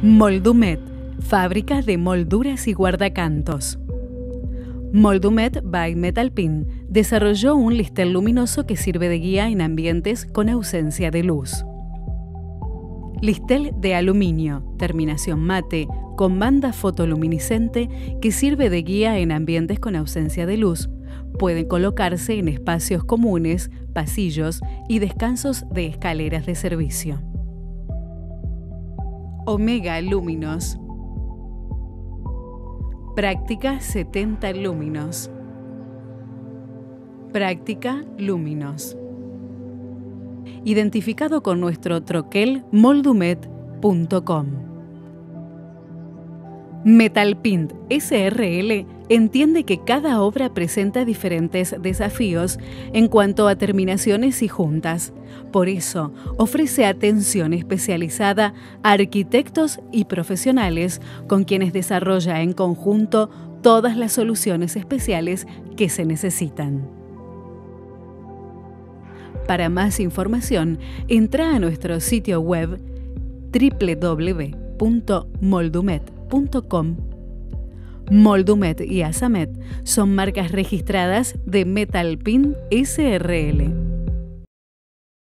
Moldumet, fábrica de molduras y guardacantos. Moldumet by Metalpin desarrolló un listel luminoso que sirve de guía en ambientes con ausencia de luz. Listel de aluminio, terminación mate, con banda fotoluminiscente que sirve de guía en ambientes con ausencia de luz. Pueden colocarse en espacios comunes, pasillos y descansos de escaleras de servicio. Omega Luminos. Práctica 70 Luminos. Práctica Luminos. Identificado con nuestro troquel moldumet.com. Metalpin SRL entiende que cada obra presenta diferentes desafíos en cuanto a terminaciones y juntas. Por eso, ofrece atención especializada a arquitectos y profesionales con quienes desarrolla en conjunto todas las soluciones especiales que se necesitan. Para más información, entra a nuestro sitio web www.moldumet.com. Moldumet y Asamet son marcas registradas de Metalpin SRL.